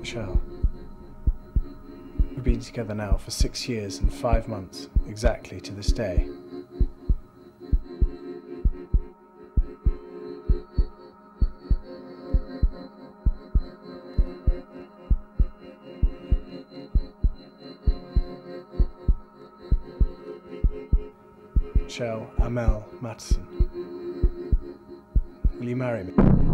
Shell. We've been together now for 6 years and 5 months, exactly to this day. Shell Amel Matteson. Will you marry me?